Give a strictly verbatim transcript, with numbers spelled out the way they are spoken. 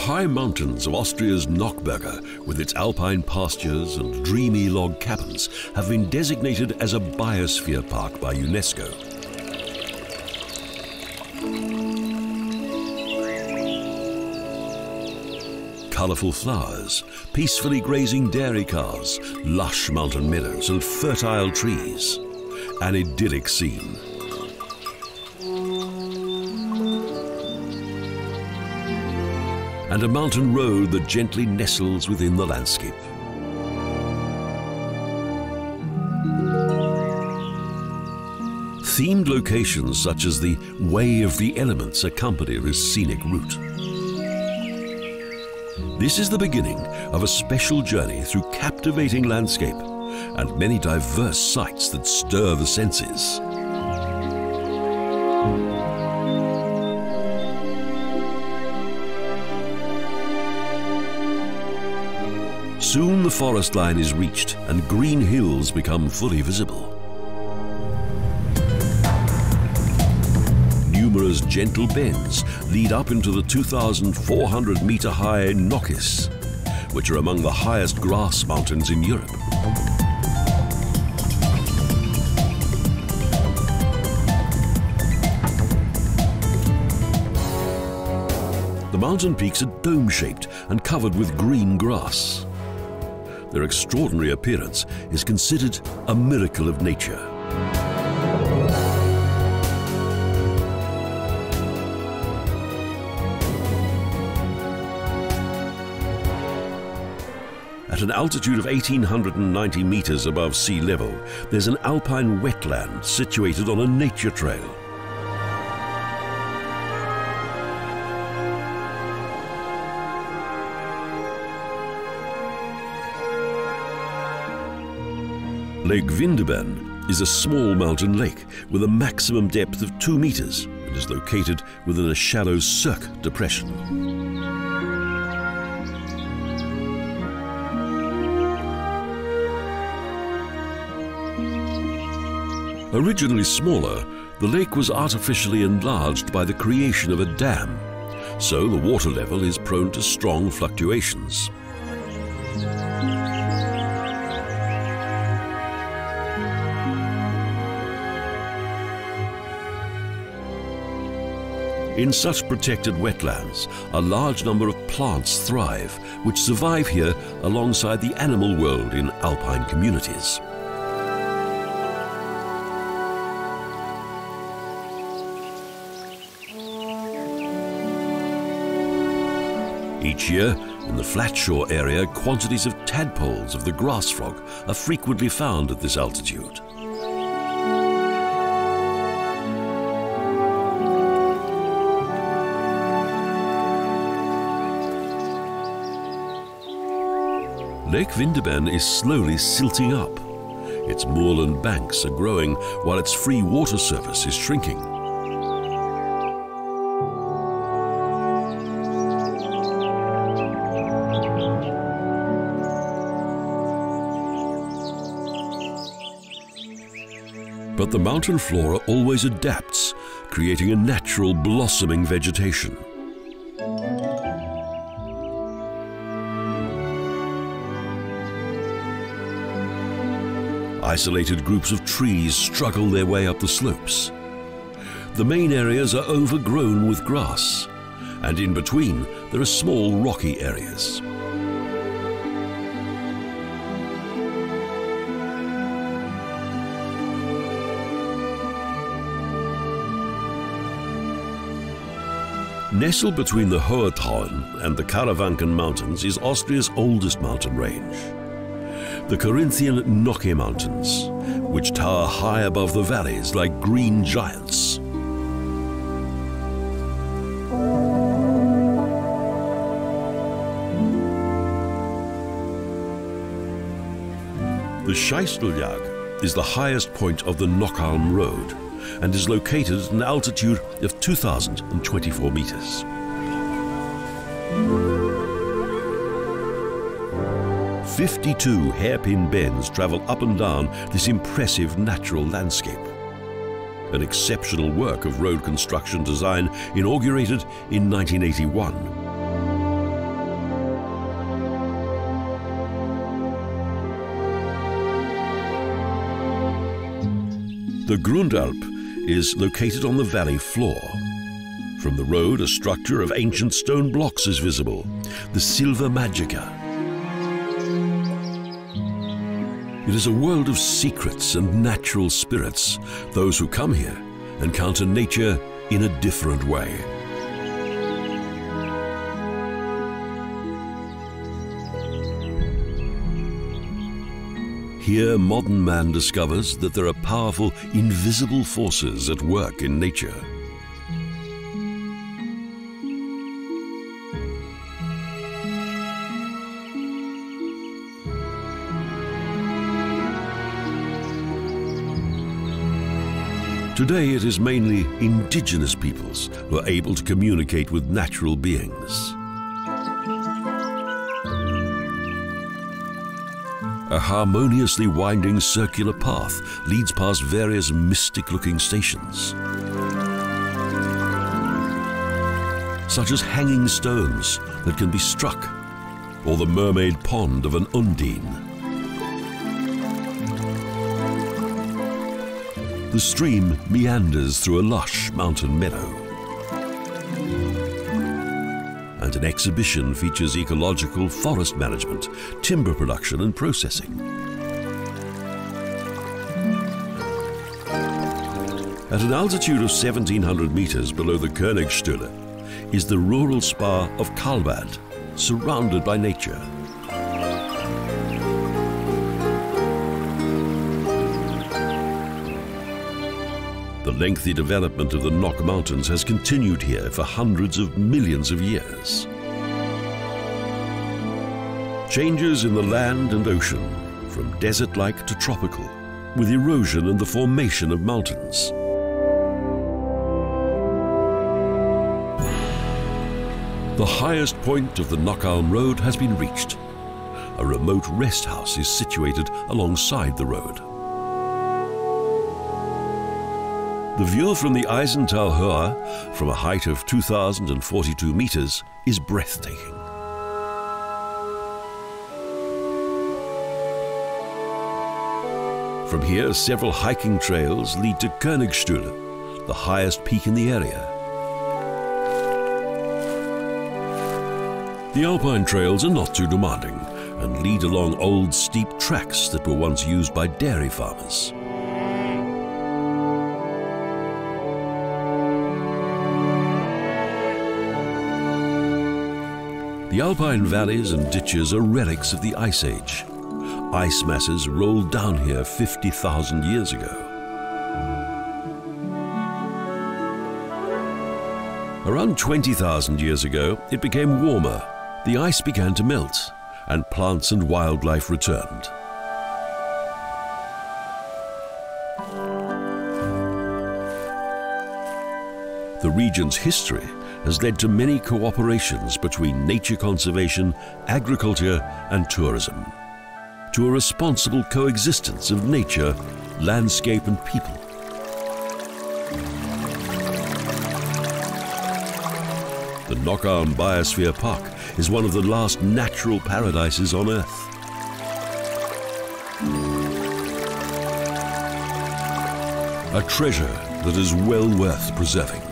high mountains of Austria's Nockberger, with its alpine pastures and dreamy log cabins, have been designated as a biosphere park by UNESCO. Colourful flowers, peacefully grazing dairy cows, lush mountain meadows and fertile trees. An idyllic scene. And a mountain road that gently nestles within the landscape. Themed locations such as the Way of the Elements accompany this scenic route. This is the beginning of a special journey through captivating landscape and many diverse sights that stir the senses. Soon the forest line is reached and green hills become fully visible. Numerous gentle bends lead up into the two thousand four hundred meter high Nockis, which are among the highest grass mountains in Europe. The mountain peaks are dome-shaped and covered with green grass. Their extraordinary appearance is considered a miracle of nature. At an altitude of one thousand eight hundred ninety meters above sea level, there's an alpine wetland situated on a nature trail. Lake Vindebern is a small mountain lake with a maximum depth of two meters and is located within a shallow cirque depression. Originally smaller, the lake was artificially enlarged by the creation of a dam, so the water level is prone to strong fluctuations. In such protected wetlands, a large number of plants thrive, which survive here alongside the animal world in alpine communities. Each year, in the Flatshore area, quantities of tadpoles of the grass frog are frequently found at this altitude. Lake Vindebern is slowly silting up. Its moorland banks are growing while its free water surface is shrinking. But the mountain flora always adapts, creating a natural blossoming vegetation. Isolated groups of trees struggle their way up the slopes. The main areas are overgrown with grass, and in between there are small rocky areas. Nestled between the Hohe and the Karawanken Mountains is Austria's oldest mountain range. The Carinthian Nockhe Mountains, which tower high above the valleys like green giants. The Scheisseljag is the highest point of the Knockhalm Road and is located at an altitude of two thousand twenty-four meters. fifty-two hairpin bends travel up and down this impressive natural landscape. An exceptional work of road construction design inaugurated in nineteen eighty-one. The Grundalp is located on the valley floor. From the road, a structure of ancient stone blocks is visible, the Silva Magica. It is a world of secrets and natural spirits. Those who come here encounter nature in a different way. Here, modern man discovers that there are powerful, invisible forces at work in nature. Today, it is mainly indigenous peoples who are able to communicate with natural beings. A harmoniously winding circular path leads past various mystic-looking stations, such as hanging stones that can be struck, or the mermaid pond of an Undine. The stream meanders through a lush mountain meadow, and an exhibition features ecological forest management, timber production and processing. At an altitude of seventeen hundred meters below the Königstuhle is the rural spa of Kalbad, surrounded by nature. The lengthy development of the Nok Mountains has continued here for hundreds of millions of years. Changes in the land and ocean, from desert-like to tropical, with erosion and the formation of mountains. The highest point of the Knockholm Road has been reached. A remote rest house is situated alongside the road. The view from the Eisental Höhe, from a height of two thousand forty-two meters, is breathtaking. From here, several hiking trails lead to Königstuhle, the highest peak in the area. The alpine trails are not too demanding and lead along old steep tracks that were once used by dairy farmers. The alpine valleys and ditches are relics of the Ice Age. Ice masses rolled down here fifty thousand years ago. Around twenty thousand years ago, it became warmer. The ice began to melt, and plants and wildlife returned. The region's history has led to many cooperations between nature conservation, agriculture, and tourism, to a responsible coexistence of nature, landscape, and people. The Knockholm Biosphere Park is one of the last natural paradises on Earth. A treasure that is well worth preserving.